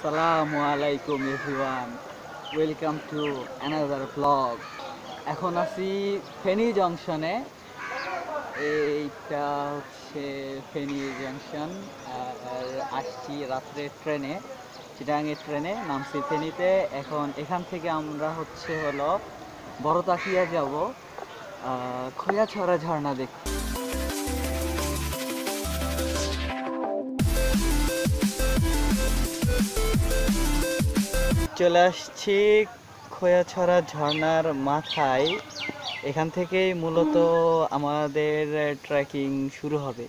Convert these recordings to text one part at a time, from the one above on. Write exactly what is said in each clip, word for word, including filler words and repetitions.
Assalamualaikum everyone. Welcome to another vlog. এখন আছি ফেনী জংশনে। এইটা হচ্ছে ফেনী জংশন। আর আসছি রাত্রে ট্রেনে, চিটাগাংয়ের ট্রেনে নামছি ফেনীতে। এখন এখান থেকে আমরা হচ্ছে হলো বড়তাকিয়া যাব, খৈয়াছড়া ঝর্ণা দেখতে। চলে আসছি খৈয়াছড়া ঝর্ণার মাথায়। এখান থেকেই মূলত আমাদের ট্রেকিং শুরু হবে।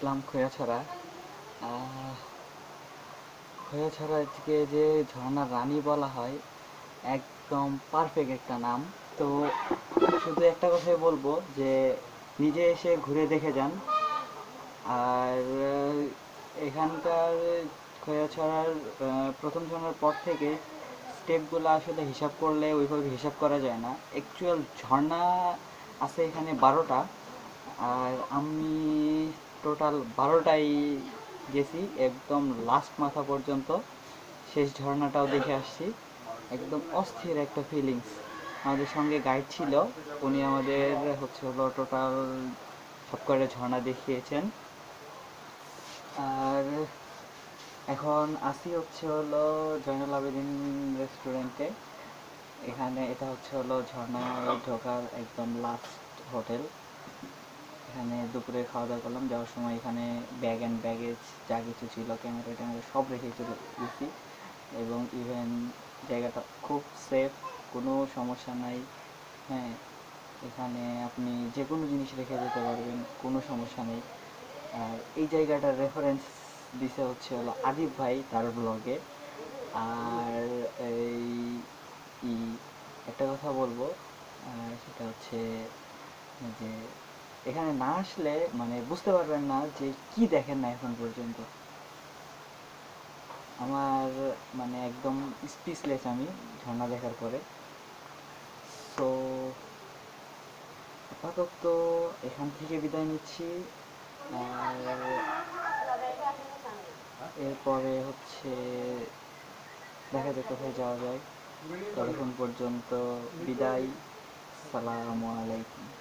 আসলাম খৈয়াছড়া। আহ, খৈয়াছড়াকে যে ঝর্ণার রানী বলা হয়, একদম পারফেক্ট একটা নাম। তো শুধু একটা কথাই বলবো যে নিজে এসে ঘুরে দেখে যান। আর আহ, এখানকার খৈয়াছড়ার আহ, প্রথম ঝর্ণার পর থেকে স্টেপগুলো আসলে হিসাব করলে ওইভাবে হিসাব করা যায় না। অ্যাকচুয়াল ঝর্ণা আছে এখানে বারোটা, আর আমি টোটাল বারোটাই গেছি, একদম লাস্ট মাথা পর্যন্ত। শেষ ঝর্ণাটাও দেখে আসছি। একদম অস্থির একটা ফিলিংস। আমাদের সঙ্গে গাইড ছিল, উনি আমাদের হচ্ছে হলো টোটাল সব কয়টা ঝর্ণা দেখিয়েছেন। আর এখন আসি হচ্ছে হলো জয়নুল আবেদিন রেস্টুরেন্টে। এখানে এটা হচ্ছে হলো ঝর্ণায় ঢোকার একদম লাস্ট হোটেল। এখানে দুপুরে খাওয়া দাওয়া করলাম। যাওয়ার সময় এখানে ব্যাগ অ্যান্ড ব্যাগেজ যা কিছু ছিল, ক্যামেরা ট্যামেরা সব রেখে চলে গেছি। এবং ইভেন জায়গাটা খুব সেফ, কোনো সমস্যা নাই। হ্যাঁ, এখানে আপনি যে কোনো জিনিস রেখে যেতে পারবেন, কোনো সমস্যা নেই। আর এই জায়গাটার রেফারেন্স দিছে হচ্ছে হলো আদিব ভাই তার ব্লগে। আর এই ই একটা কথা বলবো, আর সেটা হচ্ছে যে এখানে না আসলে মানে বুঝতে পারবেন না যে কি দেখেন না এখন পর্যন্ত। আমার মানে একদম স্পিচলেস আমি ঝর্ণা দেখার পরে। সো আপাতত এখান থেকে বিদায় নিচ্ছি। আর এরপরে হচ্ছে দেখা যাক কোথায় যাওয়া যায়। ততক্ষণ পর্যন্ত বিদায়। সালামু আলাইকুম।